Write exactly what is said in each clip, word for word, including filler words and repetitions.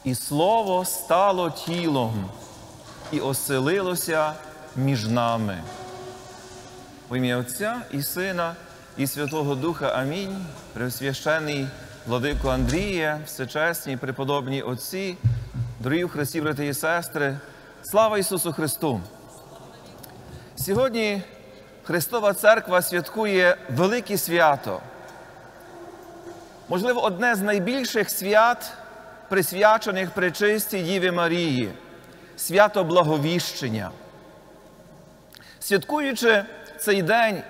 І Слово стало тілом і оселилося між нами. В ім'я Отця і Сина, і Святого Духа. Амінь. Преосвящений владико Андріє, всечесні преподобні отці, дорогі в Христі, брати і сестри, слава Ісусу Христу! Сьогодні Христова Церква святкує велике свято. Можливо, одне з найбільших свят, присвячених Пречистій Діві Марії – свято Благовіщення. Святкуючи цей день,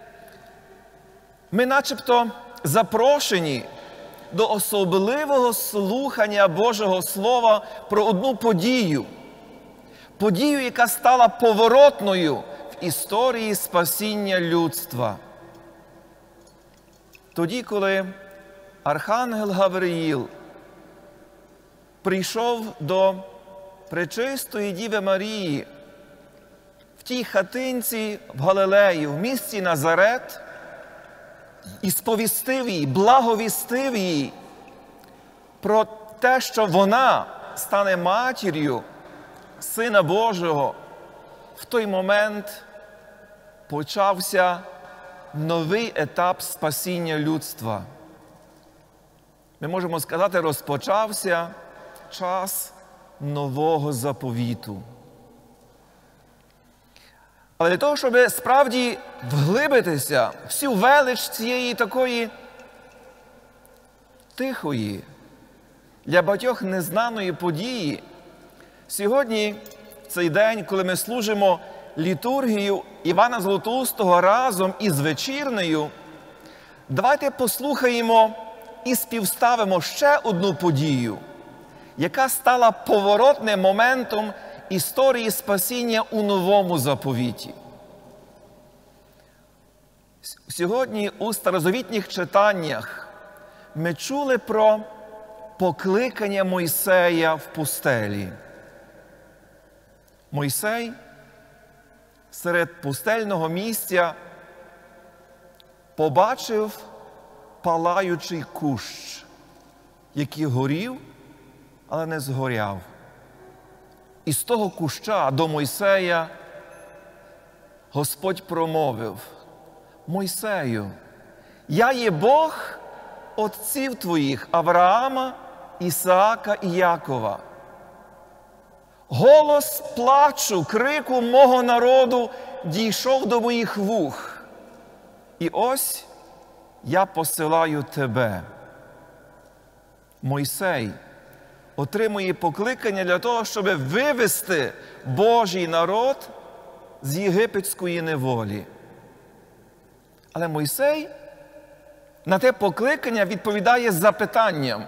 ми начебто запрошені до особливого слухання Божого Слова про одну подію. Подію, яка стала поворотною в історії спасіння людства. Тоді, коли Архангел Гавриїл прийшов до Пречистої Діви Марії в тій хатинці в Галилеї, в місті Назарет, і сповістив їй, благовістив їй про те, що вона стане матір'ю Сина Божого, в той момент почався новий етап спасіння людства. Ми можемо сказати, розпочався час нового заповіту. Але для того, щоб справді вглибитися в всю велич цієї такої тихої, для багатьох незнаної події, сьогодні, в цей день, коли ми служимо літургію Івана Златоустого разом із вечірнею, давайте послухаємо і співставимо ще одну подію, яка стала поворотним моментом історії спасіння у Новому Заповіті. Сьогодні у старозавітніх читаннях ми чули про покликання Мойсея в пустелі. Мойсей серед пустельного місця побачив палаючий кущ, який горів, але не згоряв. І з того куща до Мойсея Господь промовив: «Мойсею, я є Бог отців твоїх Авраама, Ісаака і Якова. Голос плачу, крику мого народу дійшов до моїх вух. І ось я посилаю тебе». Мойсей отримує покликання для того, щоб вивести Божий народ з єгипетської неволі. Але Мойсей на те покликання відповідає запитанням: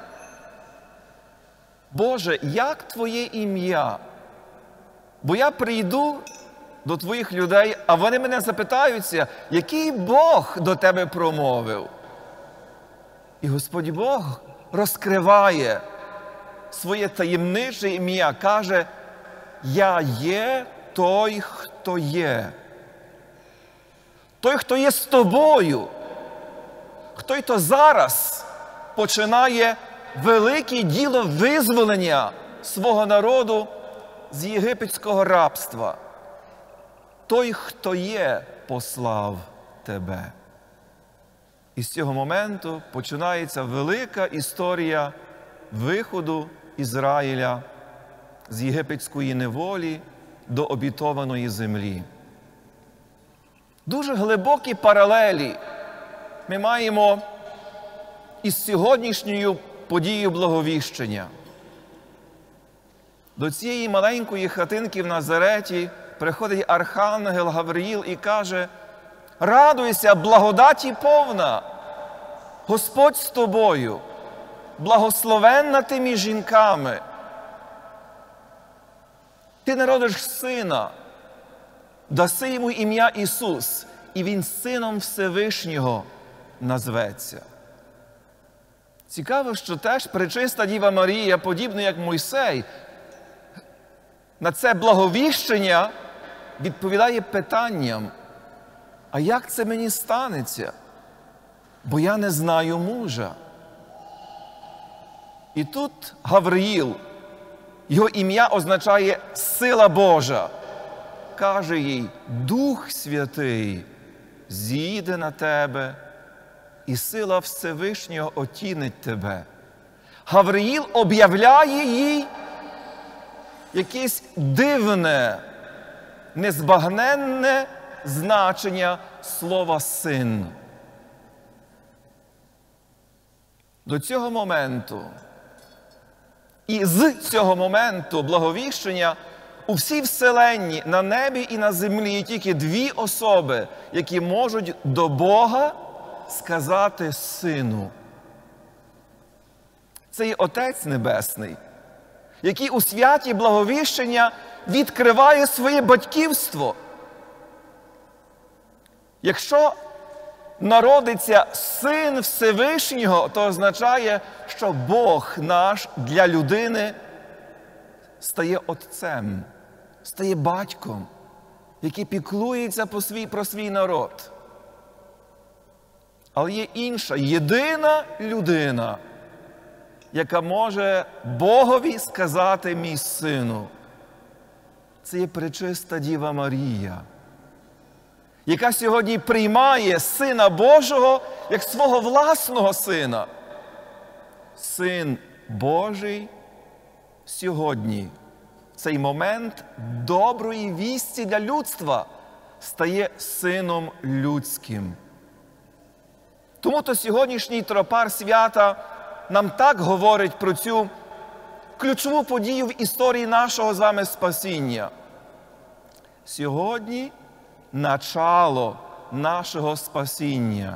«Боже, як Твоє ім'я? Бо я прийду до Твоїх людей, а вони мене запитаються, який Бог до Тебе промовив?» І Господь Бог розкриває своє таємниче ім'я, каже: «Я є той, хто є». Той, хто є з тобою. Той, хто зараз починає велике діло визволення свого народу з єгипетського рабства. Той, хто є, послав тебе. І з цього моменту починається велика історія виходу Ізраїля з єгипетської неволі до обітованої землі. Дуже глибокі паралелі ми маємо із сьогоднішньою подією Благовіщення. До цієї маленької хатинки в Назареті приходить Архангел Гавриїл і каже: «Радуйся, благодаті повна! Господь з тобою, благословенна ти між жінками. Ти народиш сина, даси йому ім'я Ісус, і він Сином Всевишнього назветься». Цікаво, що теж Пречиста Діва Марія, подібно як Мойсей, на це благовіщення відповідає питанням: «А як це мені станеться? Бо я не знаю мужа». І тут Гавриїл, його ім'я означає «сила Божа», каже їй: «Дух Святий зійде на тебе, і сила Всевишнього отінить тебе». Гавриїл об'являє їй якесь дивне, незбагненне значення слова «син». До цього моменту і з цього моменту благовіщення у всій вселенні, на небі і на землі є тільки дві особи, які можуть до Бога сказати «сину». Це є Отець Небесний, який у святі благовіщення відкриває своє батьківство. Якщо народиться Син Всевишнього, то означає, що Бог наш для людини стає Отцем, стає батьком, який піклується про свій народ. Але є інша, єдина людина, яка може Богові сказати «мій сину». Це є пречиста Діва Марія, яка сьогодні приймає Сина Божого як свого власного Сина. Син Божий сьогодні, в цей момент доброї вісті для людства, стає Сином людським. Тому-то сьогоднішній тропар свята нам так говорить про цю ключову подію в історії нашого з вами спасіння. Сьогодні начало нашого спасіння.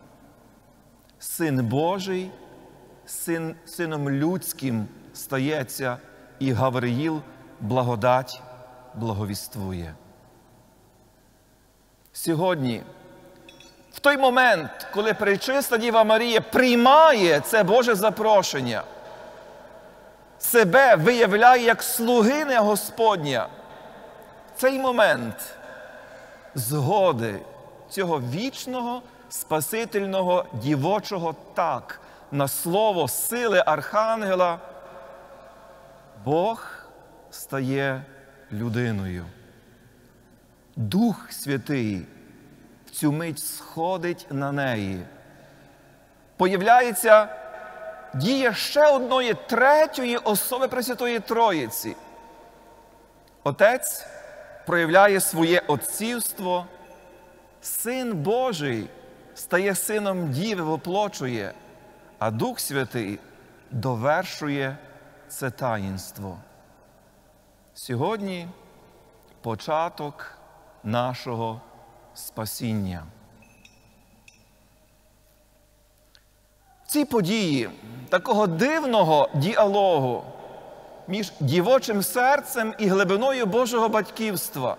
Син Божий, син, Сином людським стається, і Гавриїл благодать благовіствує. Сьогодні, в той момент, коли пречиста Діва Марія приймає це Боже запрошення, себе виявляє як слугиня Господня, в цей момент згоди цього вічного, спасительного, дівочого «так» на слово сили Архангела, Бог стає людиною. Дух Святий в цю мить сходить на неї. Появляється дія ще одної, третьої особи Пресвятої Троїці. Отець проявляє своє отцівство, Син Божий стає Сином Діви, воплочує, а Дух Святий довершує це таїнство. Сьогодні початок нашого спасіння. В цій події такого дивного діалогу між дівочим серцем і глибиною Божого батьківства,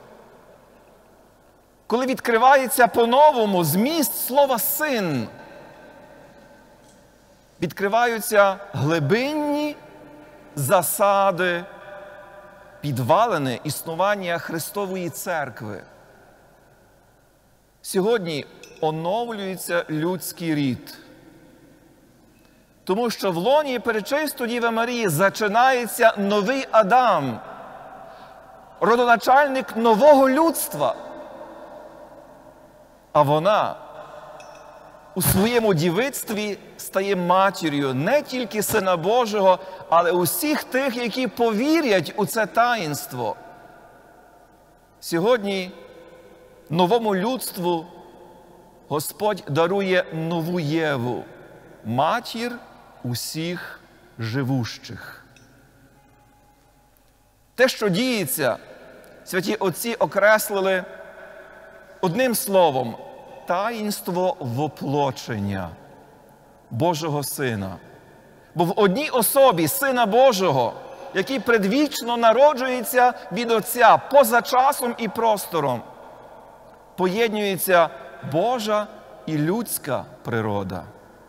коли відкривається по-новому зміст слова «син», відкриваються глибинні засади, підвалини існування Христової Церкви. Сьогодні оновлюється людський рід. Тому що в лоні пречистої Діви Марії зачинається новий Адам, родоначальник нового людства. А вона у своєму дівицтві стає матір'ю не тільки Сина Божого, але усіх тих, які повірять у це таїнство. Сьогодні новому людству Господь дарує нову Єву, матір усіх живущих. Те, що діється, святі отці окреслили одним словом – таїнство воплочення Божого Сина. Бо в одній особі Сина Божого, який предвічно народжується від Отця поза часом і простором, поєднується Божа і людська природа.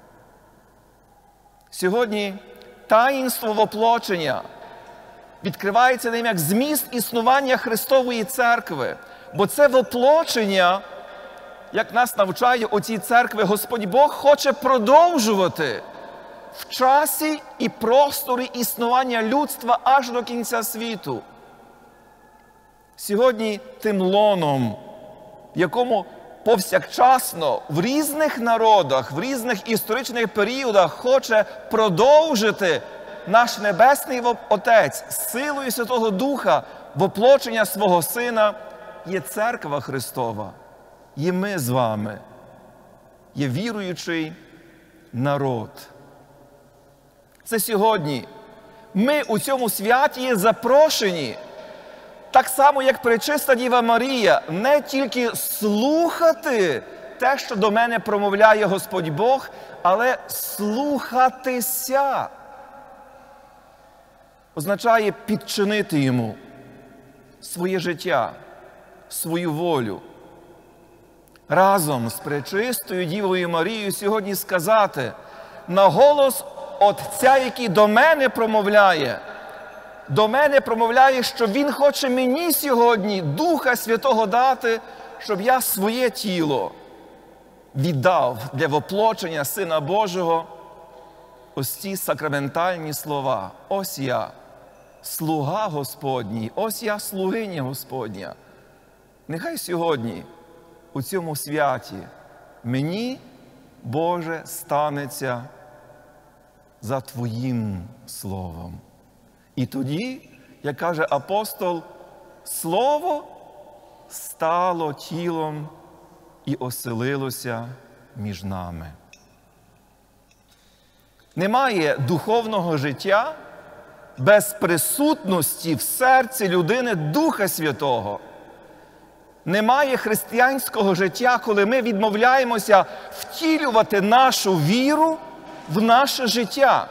Сьогодні таїнство воплочення відкривається ним як зміст існування Христової Церкви. Бо це воплочення, як нас навчає у цій церкві, Господь Бог хоче продовжувати в часі і просторі існування людства аж до кінця світу. Сьогодні тим лоном, в якому повсякчасно в різних народах, в різних історичних періодах хоче продовжити наш Небесний Отець силою Святого Духа воплочення свого Сина, є Церква Христова, є ми з вами, є віруючий народ. Це сьогодні ми у цьому святі є запрошені, так само, як Пречиста Діва Марія, не тільки слухати те, що до мене промовляє Господь Бог, але слухатися. Означає підчинити Йому своє життя, свою волю. Разом з Пречистою Дівою Марією сьогодні сказати на голос Отця, який до мене промовляє, до мене промовляє, що Він хоче мені сьогодні Духа Святого дати, щоб я своє тіло віддав для воплочення Сина Божого. Ось ці сакраментальні слова. Ось я, слуга Господній, ось я, слугиня Господня. Нехай сьогодні у цьому святі мені, Боже, станеться за Твоїм Словом. І тоді, як каже апостол, Слово стало тілом і оселилося між нами. Немає духовного життя без присутності в серці людини Духа Святого. Немає християнського життя, коли ми відмовляємося втілювати нашу віру в наше життя.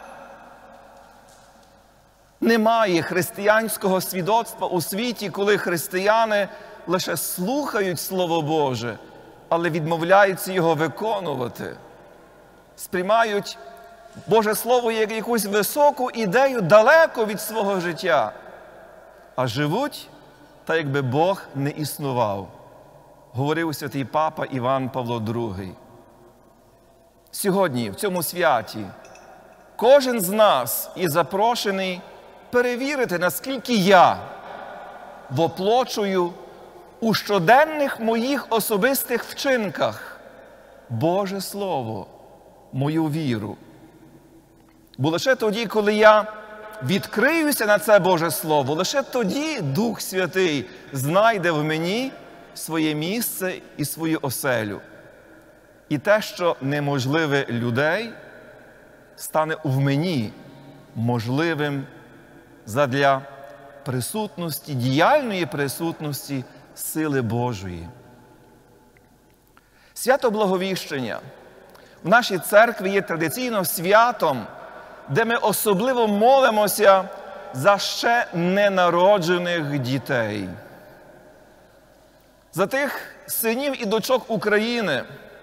Немає християнського свідоцтва у світі, коли християни лише слухають Слово Боже, але відмовляються його виконувати. Сприймають Боже Слово як якусь високу ідею далеко від свого життя, а живуть так, якби Бог не існував, говорив святий папа Іван Павло Другий. Сьогодні, в цьому святі, кожен з нас є запрошений перевірити, наскільки я воплочую у щоденних моїх особистих вчинках Боже Слово, мою віру. Бо лише тоді, коли я відкриюся на це Боже Слово, лише тоді Дух Святий знайде в мені своє місце і свою оселю. І те, що неможливе людей, стане в мені можливим задля присутності, діяльної присутності сили Божої. Свято Благовіщення в нашій церкві є традиційно святом, де ми особливо молимося за ще ненароджених дітей. За тих синів і дочок України,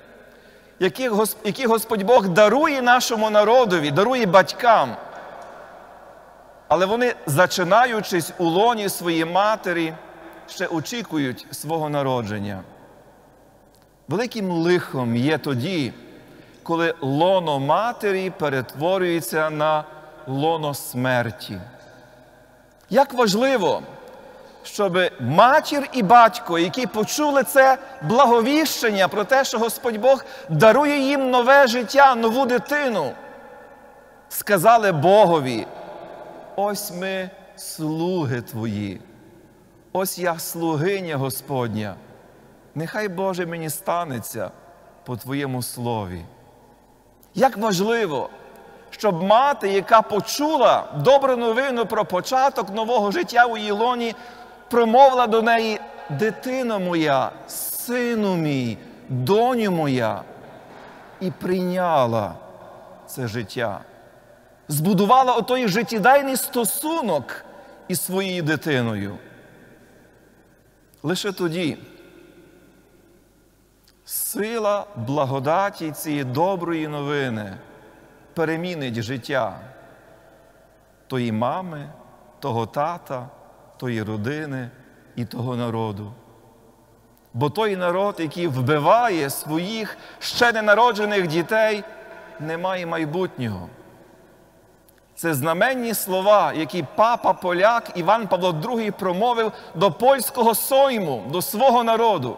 які Господь Бог дарує нашому народові, дарує батькам. Але вони, зачинаючись у лоні своєї матері, ще очікують свого народження. Великим лихом є тоді, коли лоно матері перетворюється на лоно смерті. Як важливо, щоб матір і батько, які почули це благовіщення про те, що Господь Бог дарує їм нове життя, нову дитину, сказали Богові: ось ми слуги Твої, ось я слугиня Господня, нехай, Боже, мені станеться по Твоєму слові. Як важливо, щоб мати, яка почула добру новину про початок нового життя у її лоні, промовила до неї: дитино моя, сину мій, доню моя, і прийняла це життя. Збудувала отой життєдайний стосунок із своєю дитиною. Лише тоді сила благодаті цієї доброї новини перемінить життя тої мами, того тата, тої родини і того народу. Бо той народ, який вбиває своїх ще ненароджених дітей, немає майбутнього. Це знаменні слова, які папа-поляк Іван Павло другий промовив до польського Сойму, до свого народу,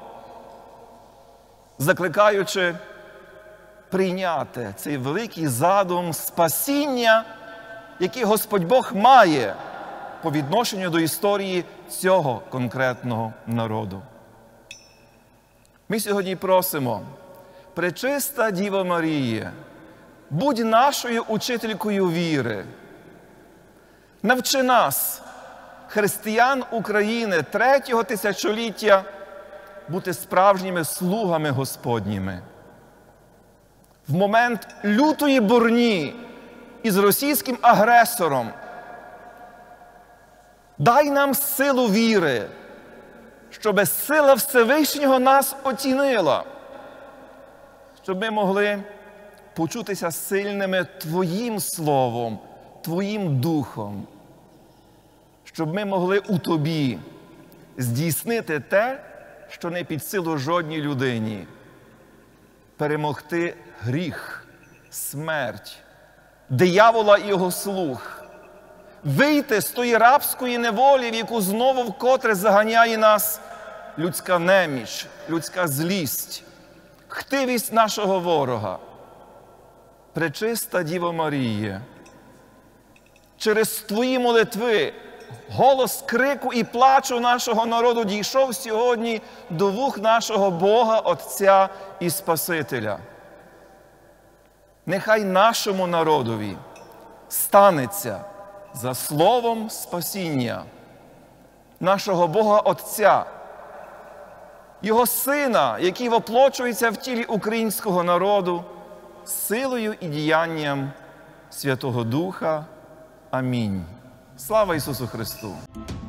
закликаючи прийняти цей великий задум спасіння, який Господь Бог має по відношенню до історії цього конкретного народу. Ми сьогодні просимо: Пречиста Діво Марія, будь нашою учителькою віри. Навчи нас, християн України третього тисячоліття, бути справжніми слугами Господніми. В момент лютої бурні із російським агресором дай нам силу віри, щоб сила Всевишнього нас оцінила, щоб ми могли почутися сильними Твоїм Словом, Твоїм Духом, щоб ми могли у Тобі здійснити те, що не під силу жодній людині, перемогти гріх, смерть, диявола і його слуг, вийти з тої рабської неволі, в яку знову вкотре заганяє нас людська неміч, людська злість, хтивість нашого ворога. Пречиста Діво Марія, через Твої молитви голос крику і плачу нашого народу дійшов сьогодні до вух нашого Бога, Отця і Спасителя. Нехай нашому народові станеться за словом спасіння нашого Бога Отця, Його Сина, який воплочується в тілі українського народу, силою і діянням Святого Духа. Амінь. Слава Ісусу Христу!